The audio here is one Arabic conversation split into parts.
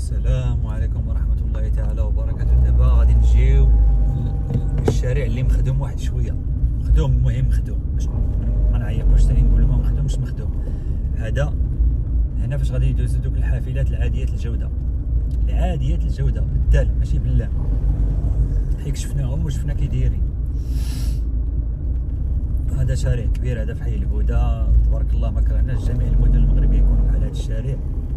السلام عليكم ورحمة الله تعالى وبركاته. دابا غادي نجيو للشارع اللي مخدوم واحد شوية، مخدوم المهم مخدوم، باش ما نعيقوش ثاني نقولو ما مخدومش مخدوم. هذا هنا فاش غادي يدوزو دوك الحافلات العاديات الجودة، العاديات الجودة بالدال ماشي باللام، حيت شفناهم وشفنا كي دايرين. هذا شارع كبير، هذا في حي الهدى، تبارك الله ما كرهناش جميع المدن المغربية يكونوا بحال هذا الشارع.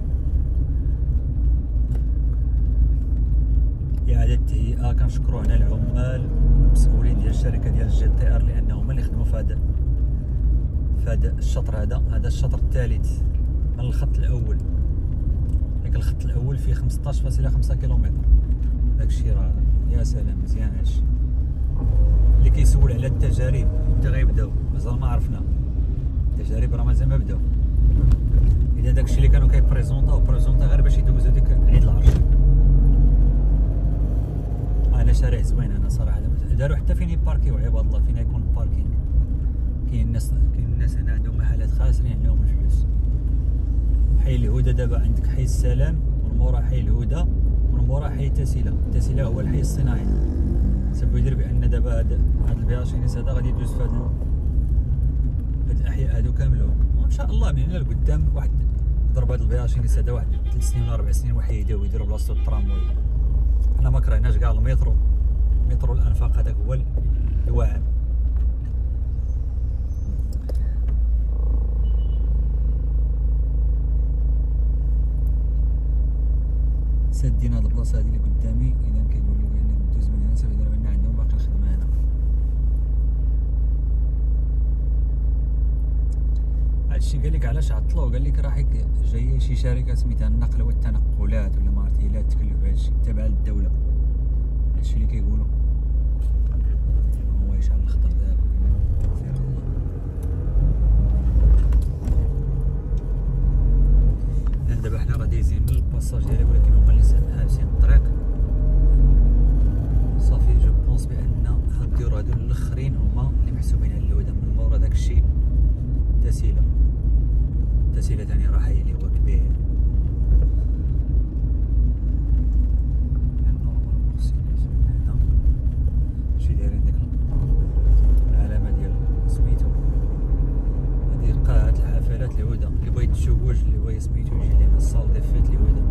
إعادة تهيئة، كنشكرو هنا العمال المسؤولين ديال الشركة ديال جي تي ار لأنهم هما اللي خدموا في هذا الشطر. هذا الشطر الثالث من الخط الأول. داك الخط الأول فيه 15.5 كيلومتر، داكشي راه يا سلام مزيان. هادشي اللي كيسول على التجارب متى غيبداو مازال ما عرفنا، التجارب راه مازال ما بداو. إذا داكشي اللي كانوا كيبريزونطاو غير باش يدوزو ديك عيد العرش. انا شارع زوين انا صراحه، داروا حتى فين يباركيو عباد الله، فين يكون الباركينغ. كاين الناس هنا عندهم محلات خاسرين عندهم الفلوس. حي الهدى دابا عندك حي السلام، ومن مورا حي الهدى، ومن مورا حي تاسيلا هو الحي الصناعي. سبب يدير بان دابا هاد البياشينيس هذا غادي يدوز في هاد الاحياء هادو كاملهم، وان شاء الله من هنا لقدام واحد ضرب هاد البياشينيس هذا واحد 3 سنين ولا 4 سنين وحيدوه ويديروا بلاصتو التراموي. حنا ما كرهناش كاع المترو الانفاق هذاك هو الواعر. سادين هاد البلاصه هادي اللي قدامي، اذا كيقول لي بان ندوز من هنا سبب بان عندهم باقي الخدمه هنا. هادشي قال لك علاش عطلوه، قال لك راه جايه شي شركه سميتها النقل والتنقلات ولا ما عرفتي، لا تكلف بهادشي تابعه للدوله. هادشي اللي كيقولوا. هو يشعل الخضر دابا خير الله. دابا حنا راه دايزين من الباساج ديالي، ولكن هما اللي حابسين الطريق. صافي جو بونس بان هاد الديور هادو الاخرين هما اللي محسوبين على الهدى. من مورا داكشي تاسيلا ثاني راه حي اللي هو كبير. شي دايرين ديك العلامه ديال سميتو، هادي قاعة الحفلات الهدى. اللي بغا يتزوج اللي بغا سميتو يجي لهنا الصال دي فيت الهدى.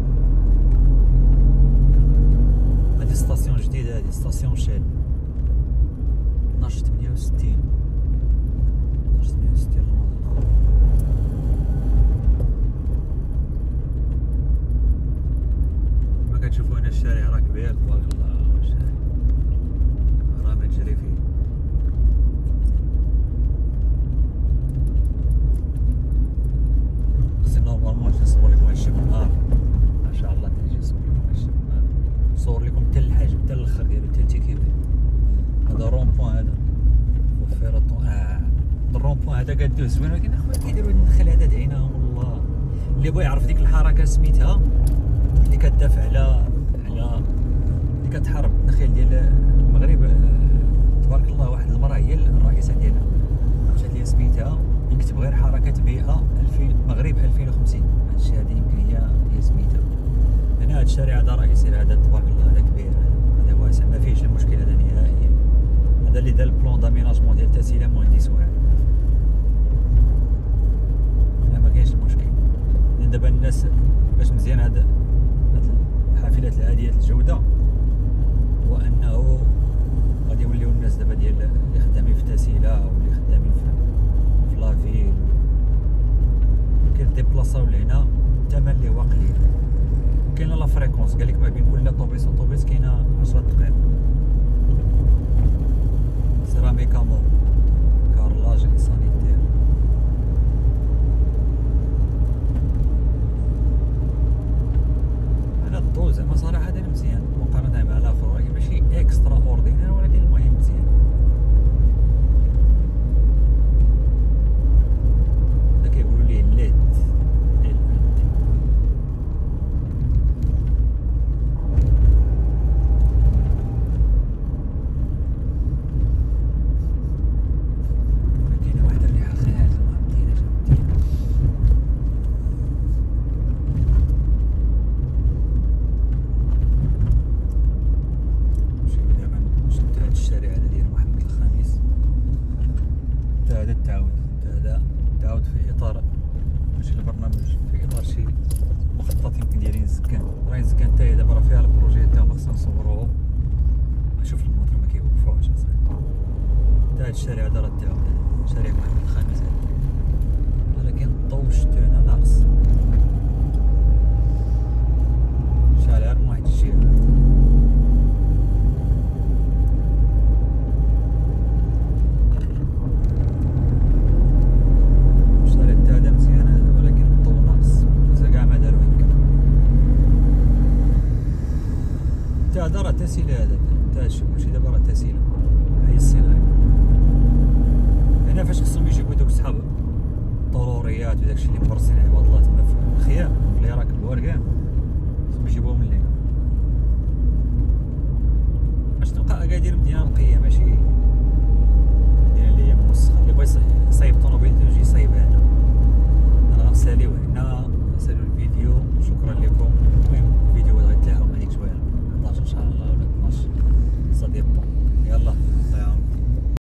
هادي ستاسيون جديده، هادي ستاسيون شال 1268 كما كتشوفوا هنا الشارع راه كبير تبارك الله، الشارع راه ما تجري فيه. خصني نورمالمون نصور لكم هادشي بالنهار ان شاء الله، نجي نصور لكم هادشي بالنهار، نصور لكم حتى الحاج حتى الاخر ديالو حتى التيكيبي. هذا رون بوان، هذا وفيرطون الرون بوان هذا كدوز زوين، ولكن اخويا كيديروا هاد النخل هذا دعيناهم الله. اللي بغى يعرف ديك الحركه سميتها اللي كتدافع على اللي كتحارب الدخيل ديال المغرب، تبارك الله واحد المراه هي الرئيسه ديالها، مشات لي سميتها يكتب غير حركه بيئه المغرب 2050. هادشي هادي يمكن هي سميتها. هنا هاد الشارع هذا رئيسي، هذا تبارك الله هذا كبير، هذا واسع ما فيهش المشكل هذا نهائيا. هذا اللي دار البلون داميناجمون ديال تاسيلا مهندس واعر، ما كاينش المشكل. دابا الناس باش مزيان هاد الحافلات العادية الجودة هو انه غادي يوليو الناس دابا ديال اللي خدامين في تاسيلا واللي خدامين في لافيل كيديبلاصاو لهنا الثمن اللي هو قليل. كاينه لا فريكونس، قال لك ما بين كل طوبيس كاينه 10 دقائق. سيراميكا مو كارلاج لي سانيتير. انا الضوء زعما صراحه هذا مزيان مقارنه مع الاخر، ولكن ماشي اكسترا اوردينير، ولكن المهم مزيان. هذا كيقولوا ليه الليد. كاينه واحد الشارع هذا راه تاعو شارع محمد الخامس هذا، ولكن الضوء شتو هنا ناقص، شارع من واحد الجهة. الشارع تاع هذا مزيان هذا، ولكن الضوء ناقص، مازال كاع ما دارو هكا. تاع هذا راه تسيلة، هذا تاع كلشي دابا راه تسيلة، حي الصناعي. هنا فاش خصهم يجيبو دوك صحاب الضروريات وداكشي اللي مبرسين عباد الله تما في الخيام في العراق البواركان، خصهم يجيبوهم من لهنا باش تلقى اكادير مدينة نقية، ماشي مدينة اللي هي موسخة. اللي بغا يصايب طونوبيل يجي